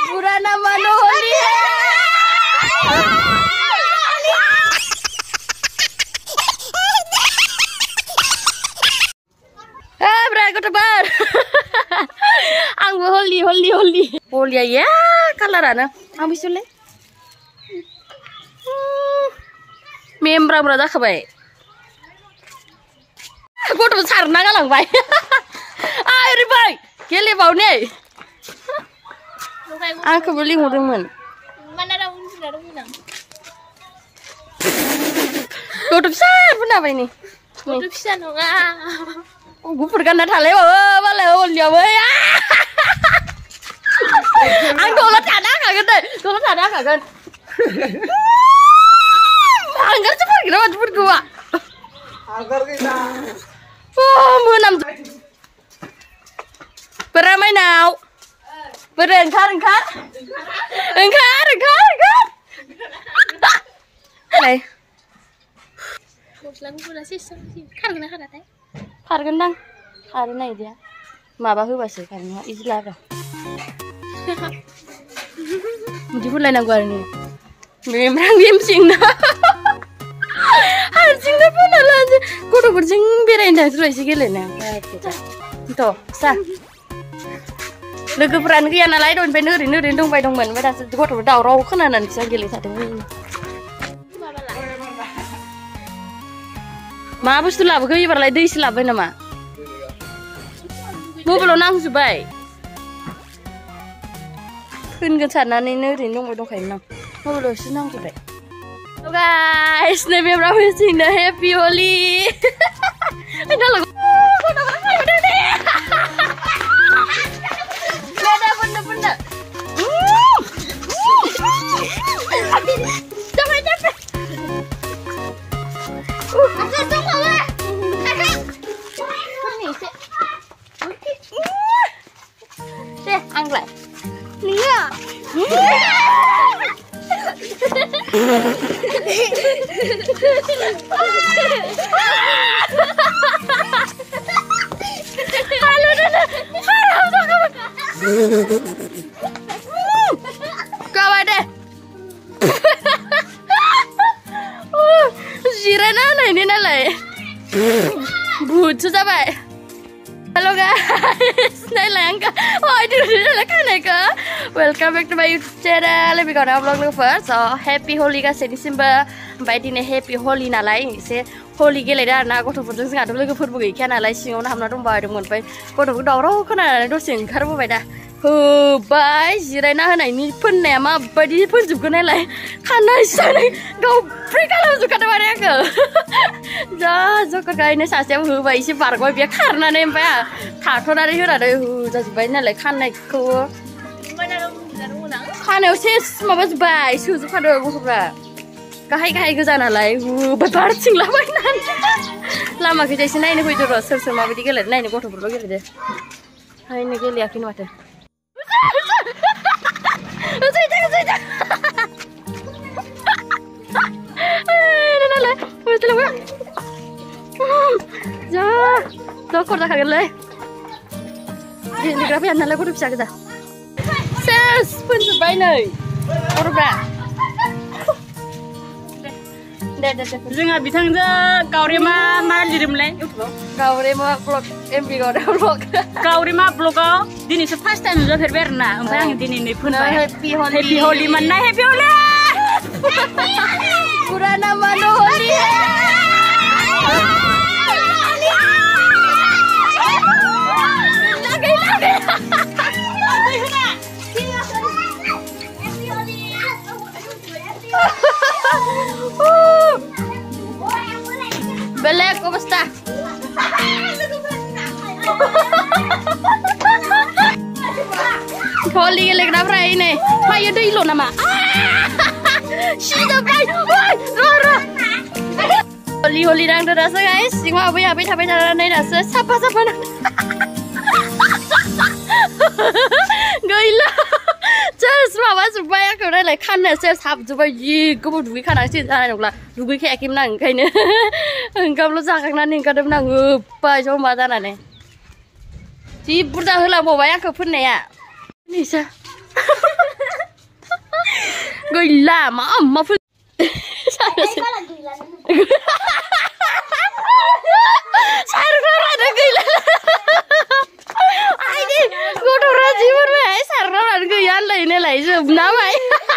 Purana mano holi. Berapa tebar? Ang holi. Holi ya, kalarana. Ang bisule. Membra dah kabai. Aku tu besar naga lang bay. Ay ribay, kele bau ni. Aku beli hurungan. Mana dah unang. Kau tu besar pun apa ini? Kau tu besar nora. Gue pergi nak thale, malah holi apa ya? Ang dolat ada kan? Anggar cepat gua. Anggar kita. Oh, menam. Beramai now. Berengkar. Này. Lagu pula sih. Kan kena teh. Hargan này dia. Mà bà hư bà sửa cảnh nó ít là rồi. Mình chỉ muốn lên nào qua này. Mình đang viêm xinh đó. Hal xinh đó pun là cô đâu có xinh biết đây này rồi xí cái lên nào. Tuh, sa. Lagi peran kia nalai don bener ini dong bay dong men. Pada cô đâu đào rau khana nan xí cái lên satu ini. Ma bos tu lah, begitu berlai deh silap bener ma. Mau belum nang subai. Kun ke sana ni rin dong bay dong kain nang. Mau belum senang subai. So guys, nabi berapa sih na happy holi. Ada lagu. Benda. Capek. Asal tunggu lah. Ni sih. Deh, angkat. Ni ya. Halo Nana. Kau ada? Jirana ini nalai. Bucu sampai. Halo guys, nalai angka. Oh itu nalai kan ke? Welcome back to my YouTube channel. Lebih kau nak vlog first. So happy holi ka seni simba. Baik ini happy holi nalai. Se holi ke leda na kau tu pun jangan ada lagi pun bukan kan nalai sih. Orang hamna rumah ada mun pai. Kau tu dorong kan nalai dosen karabu pai dah. Bye, jirana na ini pun nama badi pun juga nilai. Karena sana kau perikala juga ada mana ke? Jah kau ini sahaja bye isi park kau biar karena nempe ya. Thakor ada juga ada jah bye nilai karena kau. Karena usis mabas bye susu kado kau sebra. Kahai ke sana nilai. Bebar cinglah mainan. Lama kerja sini ini kau itu rasa semua bedi kelet. Nah ini kau tu perlu kerja. Hai ini kau liatin macam. Sejak. Nala, betul tak? Jah, doktor dah kaget leh. Ini kenapa ya nala kudu bisa kita? Ses, pun sebaik nih. Korban. Dah. Jangan bitang je Gaorema mana dirim leh. Gaorema vlog, M.B Gaorema vlog. Gaorema vlog ini first time je berberna. Umpang ini pun happy holi mana happy holi. Purana mano holi. Belek, kumusta? Holi ke lek kenapa ini? Mayu deh lo nama. Sudah baik. Rora. Holi dang terasa guys. Singwa apa ya? Apa cara naik rasa? Siapa? Gila. Just mama supaya kau dah like kan nasi sab supaya kau mau duit kan nasi sana juga duit kayak kim nang kayaknya engkau belum cakap nanti engkau dah nang apa coba mana nih si pura hela mau bayar kau pun ya ini sah गैला मा सारग्राफ्रानो गैला आइदि गथ'फ्रा जिबोरबाय सारग्राफ्रानो गैया होनलायनायलाय जोबनाबाय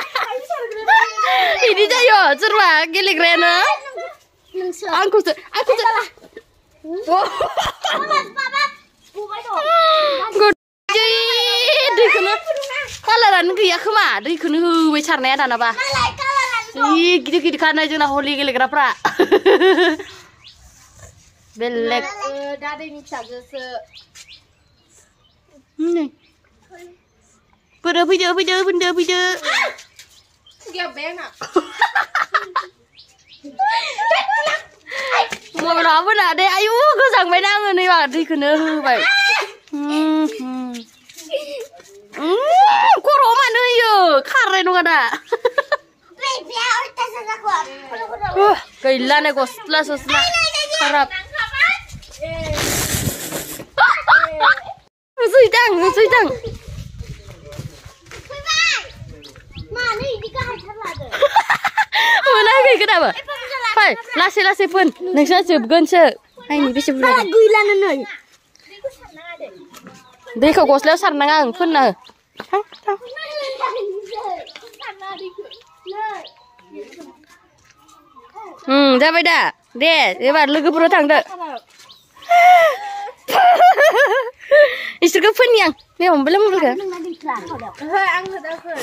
बिदि जायो सोरबा गेलेग्रायानो आंखौसो दैखौनो कालारानो गैया खोमा दैखौनो होबाय सारनाया दानाबा गिदिर गिदिर खारनाय जोंना हलि गेलेग्राफ्रा बेलेग दादैनि फिसाजोसो फैदो मबाइलाबो ना दे आयु गोजांबायना आङो नै दैखौनो होबाय खर'आव मानो होयो खारनाय नङा दा गैला नै गस्ला सस्ला खाराब सैदां मोनाखै खोनाबो फै लासै फोन नोंस्रा जोबगोनसो आंनि बेसे बुरजा गैलानो नै दैखौ गस्लायाव सारनाङा आं फोनना थां जाबाय दा दे एबार लोगोफोराव थांदो इसोरखौ फोननि आं बे हमबायलै मबाइलखौ आं होदाखै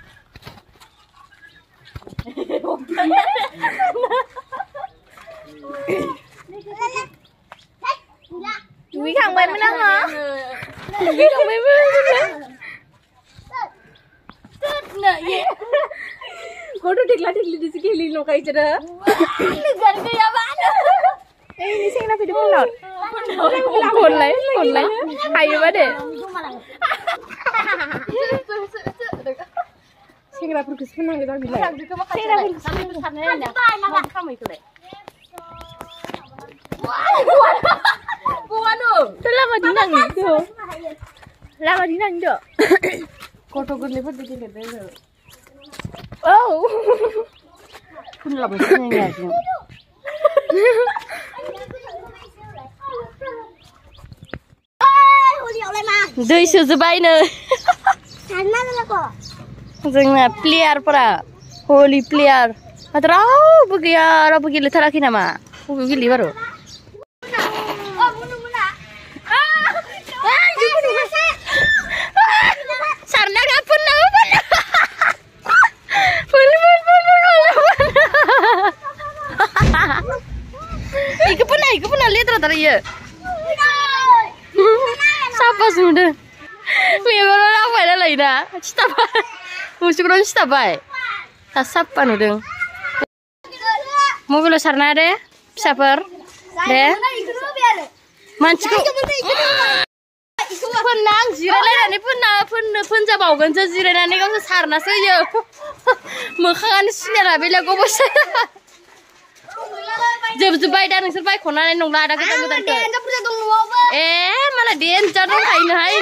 दुगैखांबायमोन आङो गथ' थेक्ला थेक्लिजोंसो गेलेयो नंखाय इसोरो गैयाबा सेंग्रा फैदो फनलाय हायोबा दे सेंग्राफोरखौसो फोनांगौ जां बिलाय लामा दिनांदो गथ' गोरलैफोरजों गेलेदों औ फुनलाबो सिनायनायजों दै सोजोबायनो जोंना प्लेयारफोरा हलि प्लेयार रावबो गैया रावबो गेलेथाराखै नामा बबेयाव गेलेयो बारु सारनाङा इखौ फोना लेथ्राथार इयो साफासो नुदों मेगनाव नांबाय नालाय ना सिथाबबाय मुसुगुरावनो सिथाबबाय दा साफा नुदों मबाइलाव सारना दे फिसाफोर दे मानसिखौ फोनना आं जिरायलायनानै फोनजाबावगोनसो जिरायनानै गावसोर सारनासो होयो मोखाङानो सिनायला बेलेगावबो जोबजोब्बाय दा नोंसोर बायख'नानै नंला दा गोदान ए मालाय देन्जार दंखायोनोहाय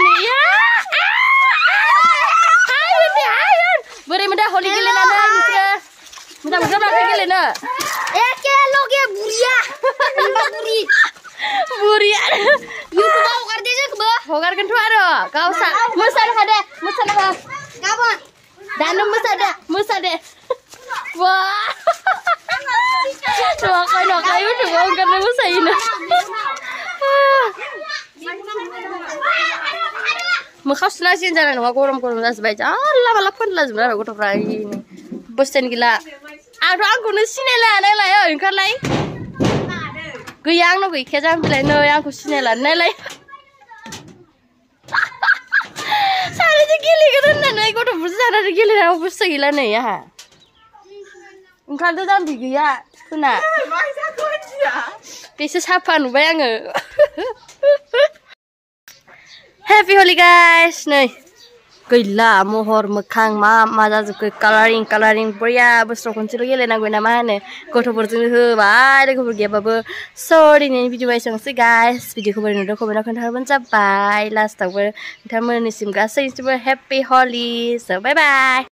बोरै मोनदा हलि गेलेनानै नोंसोरो मोजां मोनजाबाखै गेलेनो एखेलगे बुरिया इउटुबाव हगारदे जोंखौबो हगारगोनथ' आरो गावसा मोसानो दे गाबोन दानो मोसादे वा नखाय इउटुबाव हगारनो मोसायोनो मोखां सुनांसिगोन जानाय नङा गरम जाजोब्बाय जानला माला फोनलाजोबबाय आरो गथ'फ्रा बोसोन गैला आंखौनो सिनायला नायलाय ओंखारलाय गैया आंनाव गैखाया जां बिलाय नै आंखौ सिनायला नायलाय सानैजों गेलेगोन होननानै गथ'फोरजों जानानै गेलेनायाव बुस्थु गैला नै आंहा ओंखारदो जाम्बि गैया फोना बेसो साफा नुबाय आङो हेपि हलि गाइस नै गैला महर मोखां मा जाजोबखो कालारिं बरिया बोसोराव खनसेल' गेलेनांगौ ना मा होनो गथ'फोरजों होबाय लोगोफोर गैयाबाबो दिनैनि भिडिअ एसेनोसै गाइस भिडिअखौ बोरै नुदों कमेन्टआव खोन्थाहरबानो जाबाय लास्टावबो नोंथांमोननिसिम गासैनिसिमबो हेपि हलि बाय बाय